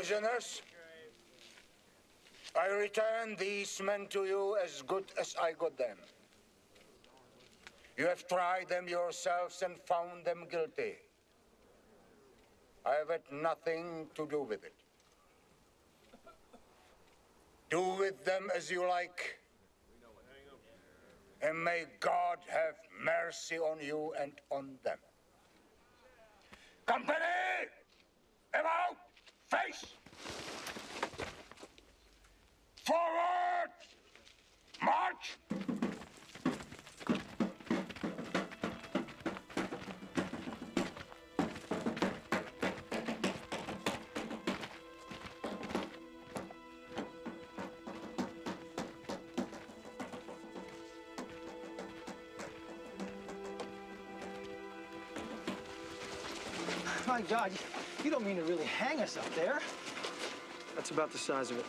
Prisoners, I return these men to you as good as I got them. You have tried them yourselves and found them guilty. I have had nothing to do with it. Do with them as you like, and may God have mercy on you and on them. Company! About! Face! Forward! March! My God, you don't mean to really hang us up there. That's about the size of it.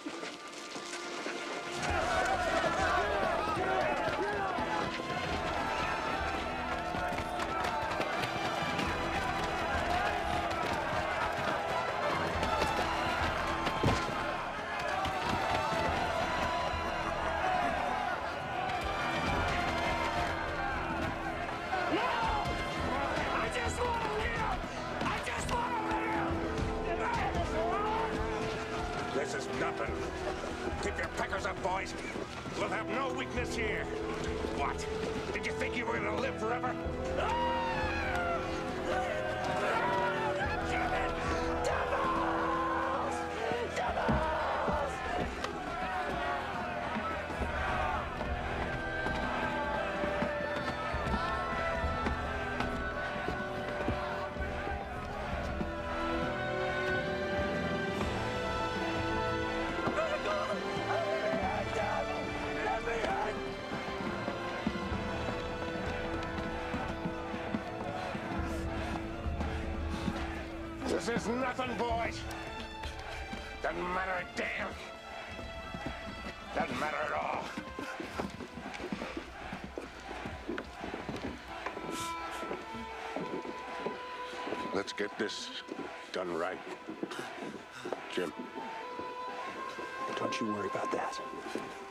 This is nothing. Keep your peckers up, boys. We'll have no weakness here. What? Did you think you were gonna live forever? This is nothing, boys. Doesn't matter a damn. Doesn't matter at all. Let's get this done right. Jim. Don't you worry about that.